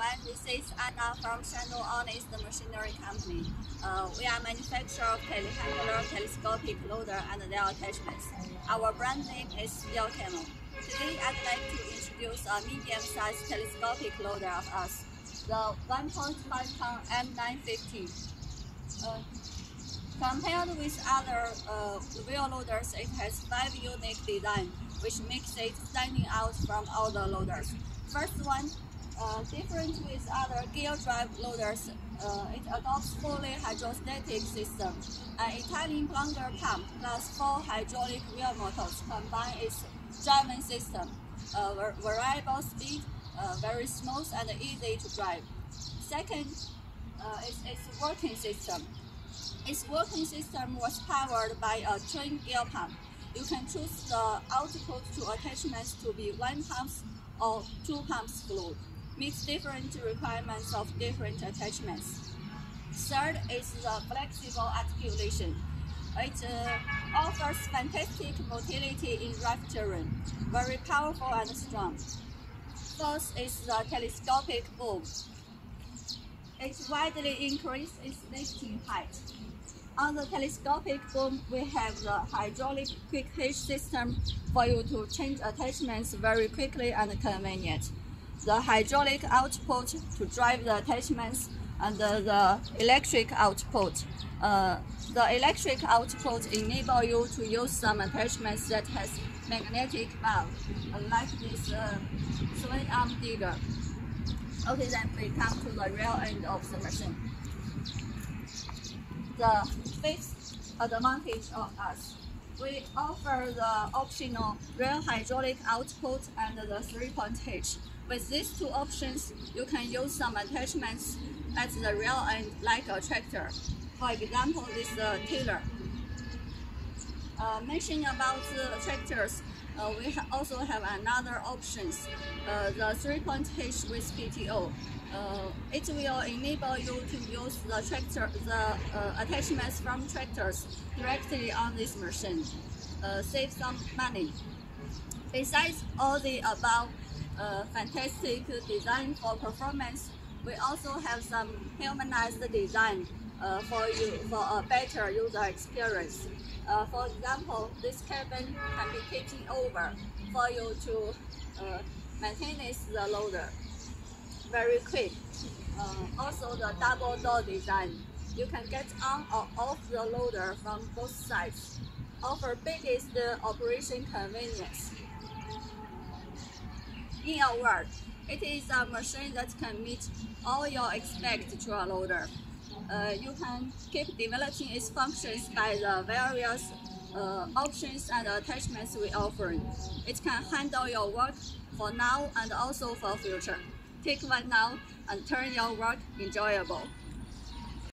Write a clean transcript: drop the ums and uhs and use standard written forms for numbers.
everyone, this is Anna from Shandong Honest Machinery Company. We are manufacturer of telehandler, telescopic loader, and their attachments. Our brand name is Yelcamo. Today, I'd like to introduce a medium-sized telescopic loader of us, the 1.5-ton M950. Compared with other wheel loaders, it has 5 unique designs, which makes it standing out from all the loaders. First one, different with other gear drive loaders, it adopts fully hydrostatic system. An Italian plunger pump plus 4 hydraulic wheel motors combine its driving system, variable speed, very smooth and easy to drive. Second, is its working system. Its working system was powered by a twin gear pump. You can choose the output to attachments to be 1 pump or 2 pumps fluid. Meets different requirements of different attachments. Third is the flexible articulation. It offers fantastic motility in rough terrain, very powerful and strong. Fourth is the telescopic boom. It widely increases its lifting height. On the telescopic boom, we have the hydraulic quick hitch system for you to change attachments very quickly and convenient. The hydraulic output to drive the attachments and the electric output. The electric output enable you to use some attachments that has magnetic valve, like this swing arm digger. Okay, then we come to the real end of the machine. The fifth advantage of us, we offer the optional rear hydraulic output and the 3-point hitch. With these two options, you can use some attachments at the rear end like a tractor. For example, this tiller. Mentioning about the tractors, we also have another options, the 3-point hitch with PTO. It will enable you to use the attachments from tractors directly on this machine, save some money. Besides all the above fantastic design for performance, we also have some humanized design for a better user experience. For example, this cabin can be tipped over for you to maintain the loader. Very quick. Also the double door design. You can get on or off the loader from both sides. Offer biggest operation convenience. In a word, it is a machine that can meet all your expect to a loader. You can keep developing its functions by the various options and attachments we offer. It can handle your work for now and also for future. Take one now and turn your work enjoyable.